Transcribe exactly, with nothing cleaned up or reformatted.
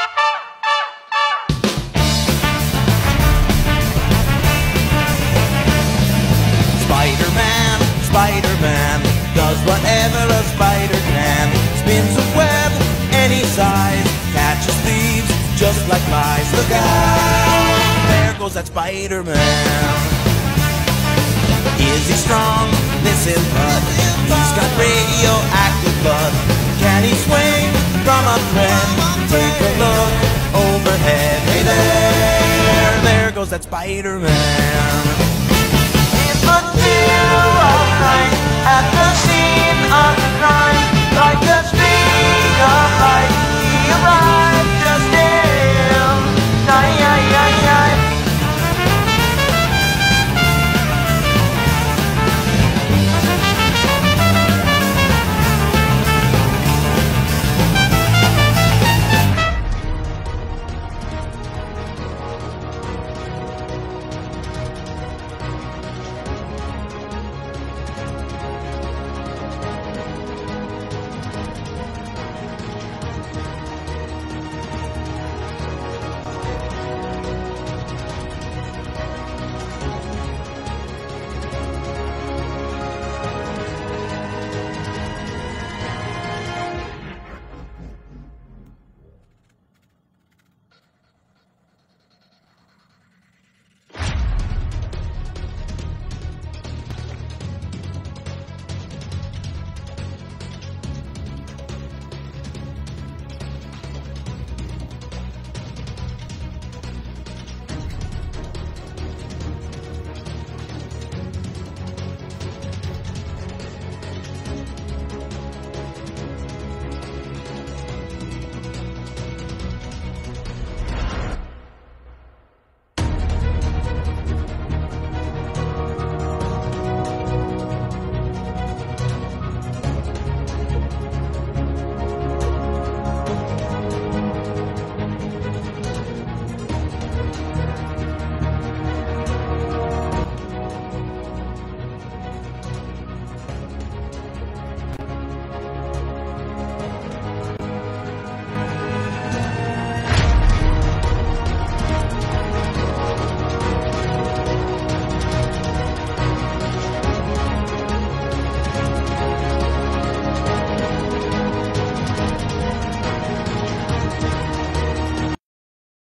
Spider-Man, Spider-Man does whatever a spider can. Spins a web any size, catches thieves just like flies. Look out, there goes that Spider-Man. Is he strong? Listen, bud, he's got radioactive blood. Can he swing from a thread? Take a look overhead. Hey there, there goes that Spider-Man. But still all night at the scene of the crime, like a streak of